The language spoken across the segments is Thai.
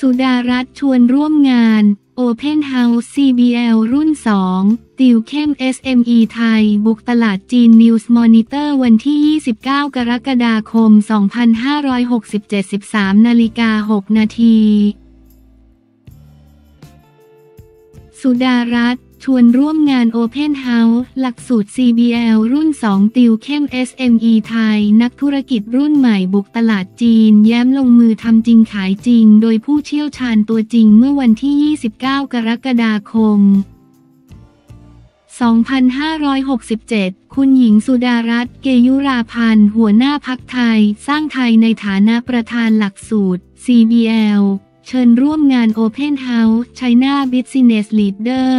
สุดารัตน์ชวนร่วมงาน Open House CBL รุ่น 2 ติวเข้ม SME ไทยบุกตลาดจีน News Monitor วันที่ 29 กรกฎาคม 2567 13:06 นาทีสุดารัตน์ชวนร่วมงาน Open House หลักสูตร CBL รุ่น 2 ติวเข้ม SME ไทยนักธุรกิจรุ่นใหม่บุกตลาดจีนแย้มลงมือทำจริงขายจริงโดยผู้เชี่ยวชาญตัวจริงเมื่อวันที่ 29 กรกฎาคม 2567 คุณหญิงสุดารัตน์ เกยุราพันธ์หัวหน้าพรรคไทยสร้างไทยในฐานะประธานหลักสูตร CBLเชิญร่วมงาน Open House China Business Leader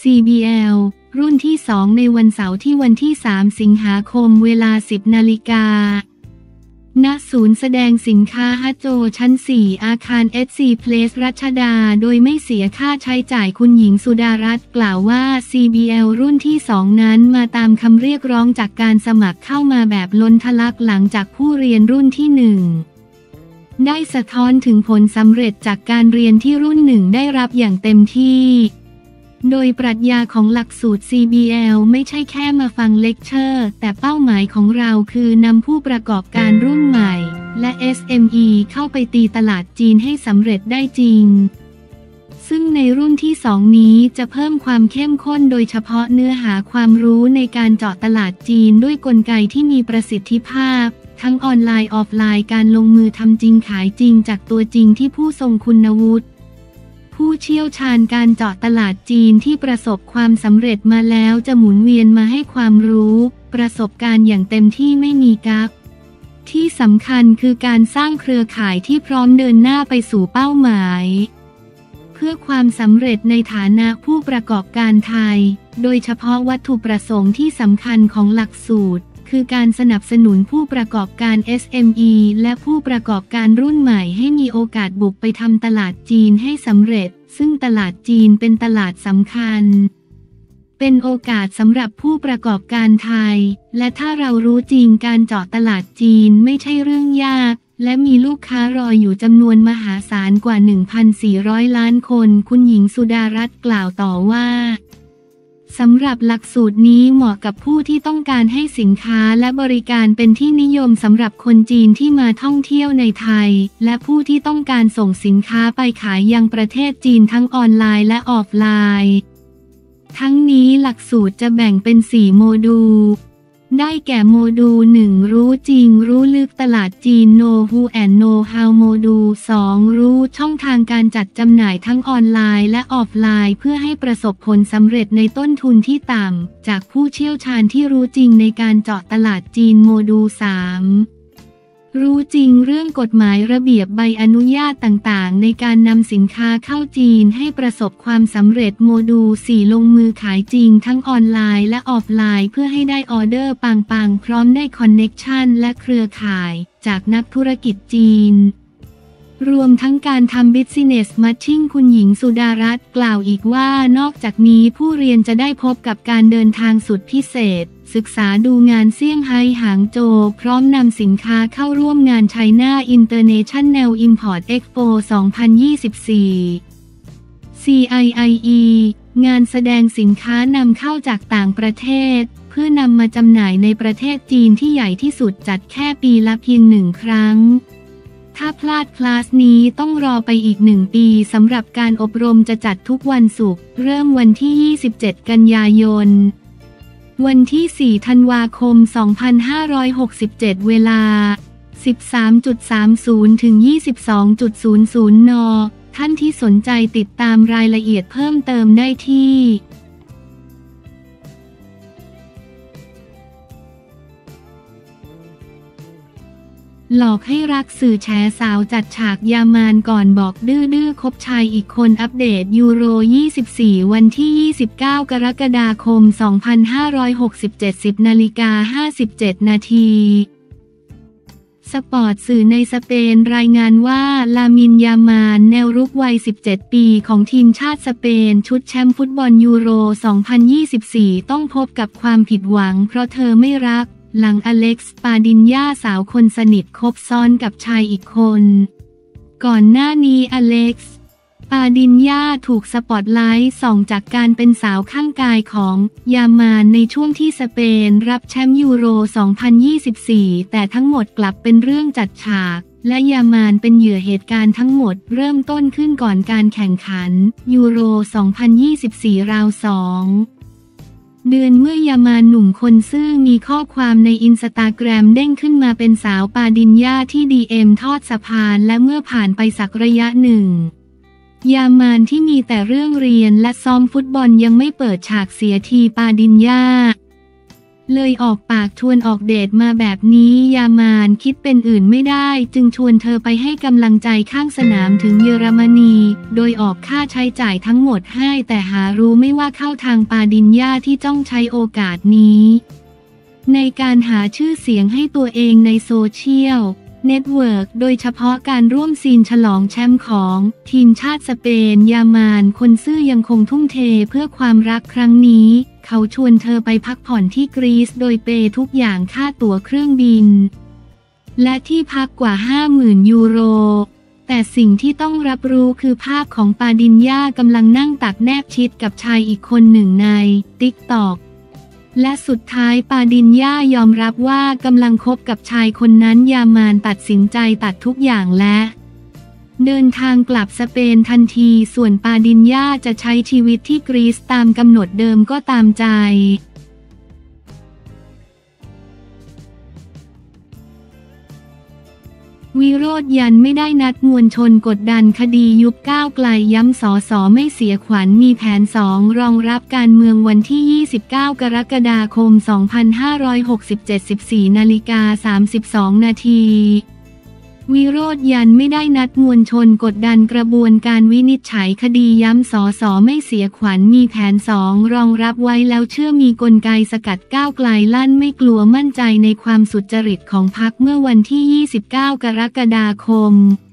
CBL รุ่นที่ 2 ในวันเสาร์ที่วันที่ 3 สิงหาคมเวลา 10 นาฬิกาณศูนย์แสดงสินค้าฮัจโจชั้น 4 อาคาร SC Place รัชดาโดยไม่เสียค่าใช้จ่ายคุณหญิงสุดารัตน์กล่าวว่า CBL รุ่นที่ 2 นั้นมาตามคำเรียกร้องจากการสมัครเข้ามาแบบล้นทะลักหลังจากผู้เรียนรุ่นที่ 1ได้สะท้อนถึงผลสำเร็จจากการเรียนที่รุ่น 1ได้รับอย่างเต็มที่โดยปรัชญาของหลักสูตร CBL ไม่ใช่แค่มาฟังเลคเชอร์แต่เป้าหมายของเราคือนำผู้ประกอบการรุ่นใหม่และ SME เข้าไปตีตลาดจีนให้สำเร็จได้จริงซึ่งในรุ่นที่ 2 นี้จะเพิ่มความเข้มข้นโดยเฉพาะเนื้อหาความรู้ในการเจาะตลาดจีนด้วยกลไกที่มีประสิทธิภาพทั้งออนไลน์ออฟไลน์การลงมือทำจริงขายจริงจากตัวจริงที่ผู้ทรงคุณวุฒิผู้เชี่ยวชาญการเจาะตลาดจีนที่ประสบความสำเร็จมาแล้วจะหมุนเวียนมาให้ความรู้ประสบการณ์อย่างเต็มที่ไม่มีกั๊กที่สำคัญคือการสร้างเครือข่ายที่พร้อมเดินหน้าไปสู่เป้าหมายเพื่อความสำเร็จในฐานะผู้ประกอบการไทยโดยเฉพาะวัตถุประสงค์ที่สำคัญของหลักสูตรคือการสนับสนุนผู้ประกอบการ SME และผู้ประกอบการรุ่นใหม่ให้มีโอกาสบุกไปทำตลาดจีนให้สำเร็จซึ่งตลาดจีนเป็นตลาดสำคัญเป็นโอกาสสำหรับผู้ประกอบการไทยและถ้าเรารู้จริงการเจาะตลาดจีนไม่ใช่เรื่องยากและมีลูกค้ารออยู่จำนวนมหาศาลกว่า 1,400 ล้านคนคุณหญิงสุดารัตน์กล่าวต่อว่าสำหรับหลักสูตรนี้เหมาะกับผู้ที่ต้องการให้สินค้าและบริการเป็นที่นิยมสำหรับคนจีนที่มาท่องเที่ยวในไทยและผู้ที่ต้องการส่งสินค้าไปขายยังประเทศจีนทั้งออนไลน์และออฟไลน์ทั้งนี้หลักสูตรจะแบ่งเป็น 4 โมดูลได้แก่โมดูล 1 รู้จริงรู้ลึกตลาดจีน Know Who and Know How โมดูล 2 รู้ช่องทางการจัดจำหน่ายทั้งออนไลน์และออฟไลน์เพื่อให้ประสบผลสำเร็จในต้นทุนที่ต่ำจากผู้เชี่ยวชาญที่รู้จริงในการเจาะตลาดจีนโมดูล 3รู้จริงเรื่องกฎหมายระเบียบใบอนุญาตต่างๆในการนำสินค้าเข้าจีนให้ประสบความสำเร็จโมดูล 4 ลงมือขายจริงทั้งออนไลน์และออฟไลน์เพื่อให้ได้ออเดอร์ปังๆพร้อมได้คอนเน็กชันและเครือข่ายจากนักธุรกิจจีนรวมทั้งการทำ Business Matching คุณหญิงสุดารัตน์กล่าวอีกว่านอกจากนี้ผู้เรียนจะได้พบกับการเดินทางสุดพิเศษศึกษาดูงานเซี่ยงไฮ้หางโจวพร้อมนำสินค้าเข้าร่วมงาน China International Import Expo 2024 CIIE งานแสดงสินค้านำเข้าจากต่างประเทศเพื่อนำมาจำหน่ายในประเทศจีนที่ใหญ่ที่สุดจัดแค่ปีละเพียง1 ครั้งถ้าพลาดคลาสนี้ต้องรอไปอีก1 ปีสำหรับการอบรมจะจัดทุกวันศุกร์เริ่มวันที่ 27 กันยายนวันที่ 4 ธันวาคม 2567 เวลา 13.30 ถึง 22.00 น.ท่านที่สนใจติดตามรายละเอียดเพิ่มเติมได้ที่หลอกให้รักสื่อแฉสาวจัดฉากยามานก่อนบอกดื้อคบชายอีกคนอัปเดตยูโร 24 วันที่ 29 กรกฎาคม 2567 10:57 นาทีสปอร์ตสื่อในสเปนรายงานว่าลามินยามานแนวรุกวัย 17 ปีของทีมชาติสเปนชุดแชมป์ฟุตบอลยูโร 2024 ต้องพบกับความผิดหวังเพราะเธอไม่รักหลังอเล็กซ์ ปาดินญ่าสาวคนสนิทคบซ้อนกับชายอีกคนก่อนหน้านี้อเล็กซ์ปาดินญาถูกสปอตไลท์ส่องจากการเป็นสาวข้างกายของยามานในช่วงที่สเปนรับแชมป์ยูโร 2024 แต่ทั้งหมดกลับเป็นเรื่องจัดฉากและยามานเป็นเหยื่อเหตุการณ์ทั้งหมดเริ่มต้นขึ้นก่อนการแข่งขันยูโร 2024 ราว 2 เดือนเมื่อยามานหนุ่มคนซื่อมีข้อความในอินสตาแกรมเด้งขึ้นมาเป็นสาวปาดินญาที่DMทอดสะพานและเมื่อผ่านไปสักระยะหนึ่งยามานที่มีแต่เรื่องเรียนและซ้อมฟุตบอลยังไม่เปิดฉากเสียทีปาดินญาเลยออกปากชวนออกเดทมาแบบนี้ยามานคิดเป็นอื่นไม่ได้จึงชวนเธอไปให้กำลังใจข้างสนามถึงเยอรมนีโดยออกค่าใช้จ่ายทั้งหมดให้แต่หารู้ไม่ว่าเข้าทางปาดินญาที่จ้องใช้โอกาสนี้ในการหาชื่อเสียงให้ตัวเองในโซเชียลเน็ตเวิร์กโดยเฉพาะการร่วมซีนฉลองแชมป์ของทีมชาติสเปนยามานคนซื่อยังคงทุ่มเทเพื่อความรักครั้งนี้เขาชวนเธอไปพักผ่อนที่กรีซโดยเปย์ทุกอย่างค่าตั๋วเครื่องบินและที่พักกว่า 50,000 ยูโรแต่สิ่งที่ต้องรับรู้คือภาพของปาดินญากำลังนั่งตักแนบชิดกับชายอีกคนหนึ่งใน TikTokและสุดท้ายปาดินญายอมรับว่ากำลังคบกับชายคนนั้นยามานตัดสินใจตัดทุกอย่างและเดินทางกลับสเปนทันทีส่วนปาดินญาจะใช้ชีวิตที่กรีซตามกำหนดเดิมก็ตามใจวิโรจน์ยันไม่ได้นัดมวลชนกดดันคดียุบก้าวไกลย้ำสสไม่เสียขวัญมีแผน2รองรับการเมืองวันที่ 29 กรกฎาคม 2567 14:32 นาทีวิโรจน์ยันไม่ได้นัดมวลชนกดดันกระบวนการวินิจฉัยคดีย้ำสสไม่เสียขวัญมีแผน2รองรับไว้แล้วเชื่อมีกลไกสกัดก้าวไกลลั่นไม่กลัวมั่นใจในความสุจริตของพรรคเมื่อวันที่ 29 กรกฎาคม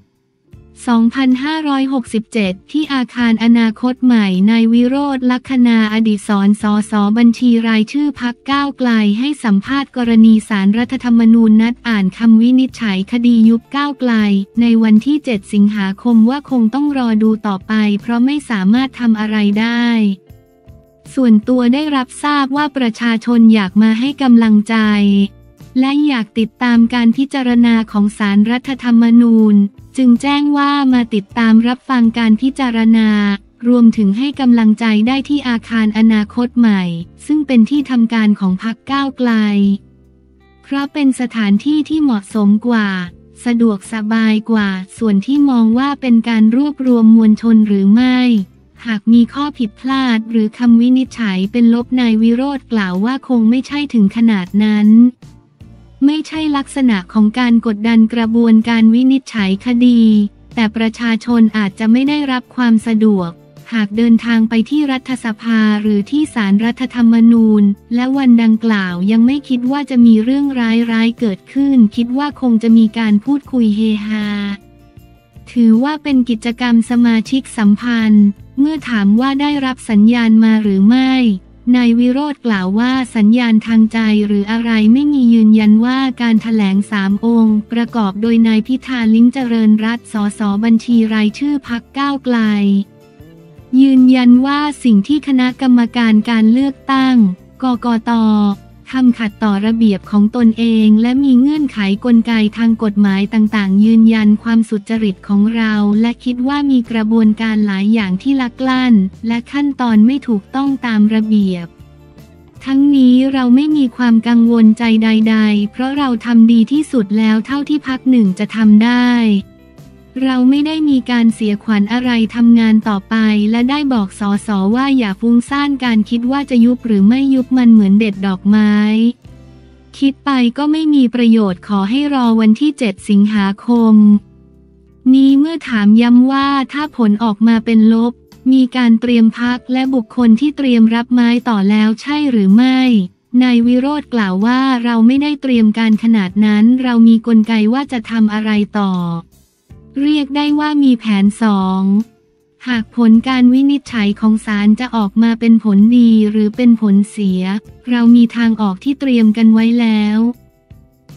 2567 ที่อาคารอนาคตใหม่นายวิโรจน์ ลัคนาอดิศร สส บัญชีรายชื่อพรรคก้าวไกลให้สัมภาษณ์กรณีศาลรัฐธรรมนูญนัดอ่านคำวินิจฉัยคดียุบก้าวไกลในวันที่ 7 สิงหาคมว่าคงต้องรอดูต่อไปเพราะไม่สามารถทำอะไรได้ส่วนตัวได้รับทราบว่าประชาชนอยากมาให้กำลังใจและอยากติดตามการพิจารณาของศาลรัฐธรรมนูญจึงแจ้งว่ามาติดตามรับฟังการพิจารณารวมถึงให้กำลังใจได้ที่อาคารอนาคตใหม่ซึ่งเป็นที่ทำการของพรรคก้าวไกลเพราะเป็นสถานที่ที่เหมาะสมกว่าสะดวกสบายกว่าส่วนที่มองว่าเป็นการรวบรวมมวลชนหรือไม่หากมีข้อผิดพลาดหรือคำวินิจฉัยเป็นลบนายวิโรจน์กล่าวว่าคงไม่ใช่ถึงขนาดนั้นไม่ใช่ลักษณะของการกดดันกระบวนการวินิจฉัยคดีแต่ประชาชนอาจจะไม่ได้รับความสะดวกหากเดินทางไปที่รัฐสภาหรือที่ศาลรัฐธรรมนูญและวันดังกล่าวยังไม่คิดว่าจะมีเรื่องร้ายๆเกิดขึ้นคิดว่าคงจะมีการพูดคุยเฮฮาถือว่าเป็นกิจกรรมสมาชิกสัมพันธ์เมื่อถามว่าได้รับสัญญาณมาหรือไม่นายวิโรจน์กล่าวว่าสัญญาณทางใจหรืออะไรไม่มียืนยันว่าการแถลง3 องค์ประกอบโดยนายพิธา ลิ้มเจริญรัตน์ สส บัญชีรายชื่อพรรคก้าวไกลยืนยันว่าสิ่งที่คณะกรรมการการเลือกตั้งกกต.ทำขัดต่อระเบียบของตนเองและมีเงื่อนไขกลไกทางกฎหมายต่างๆยืนยันความสุจริตของเราและคิดว่ามีกระบวนการหลายอย่างที่ลักลั่นและขั้นตอนไม่ถูกต้องตามระเบียบทั้งนี้เราไม่มีความกังวลใจใดๆเพราะเราทำดีที่สุดแล้วเท่าที่พรรคหนึ่งจะทำได้เราไม่ได้มีการเสียขวัญอะไรทำงานต่อไปและได้บอกสสว่าอย่าฟุ้งซ่านการคิดว่าจะยุบหรือไม่ยุบมันเหมือนเด็ดดอกไม้คิดไปก็ไม่มีประโยชน์ขอให้รอวันที่ 7 สิงหาคมนี้เมื่อถามย้ำว่าถ้าผลออกมาเป็นลบมีการเตรียมพรรคและบุคคลที่เตรียมรับไม้ต่อแล้วใช่หรือไม่นายวิโรจน์กล่าวว่าเราไม่ได้เตรียมการขนาดนั้นเรามีกลไกว่าจะทำอะไรต่อเรียกได้ว่ามีแผน2หากผลการวินิจฉัยของศาลจะออกมาเป็นผลดีหรือเป็นผลเสียเรามีทางออกที่เตรียมกันไว้แล้ว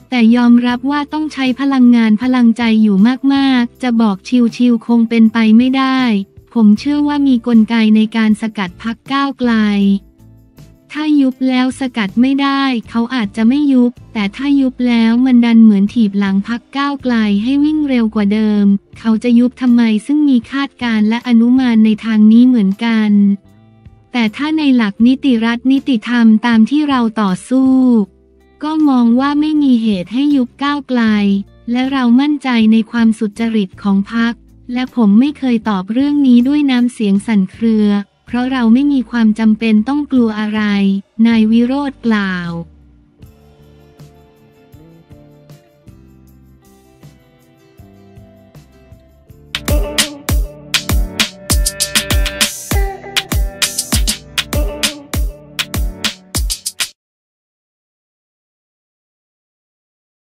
แต่ยอมรับว่าต้องใช้พลังงานพลังใจอยู่มากๆจะบอกชิวๆคงเป็นไปไม่ได้ผมเชื่อว่ามีกลไกในการสกัดพรรคก้าวไกลถ้ายุบแล้วสกัดไม่ได้เขาอาจจะไม่ยุบแต่ถ้ายุบแล้วมันดันเหมือนถีบหลังพรรคก้าวไกลให้วิ่งเร็วกว่าเดิมเขาจะยุบทำไมซึ่งมีคาดการณ์และอนุมานในทางนี้เหมือนกันแต่ถ้าในหลักนิติรัฐนิติธรรมตามที่เราต่อสู้ก็มองว่าไม่มีเหตุให้ยุบก้าวไกลและเรามั่นใจในความสุจริตของพรรคและผมไม่เคยตอบเรื่องนี้ด้วยน้ำเสียงสั่นเครือเพราะเราไม่มีความจำเป็นต้องกลัวอะไรนายวิโรจน์กล่าว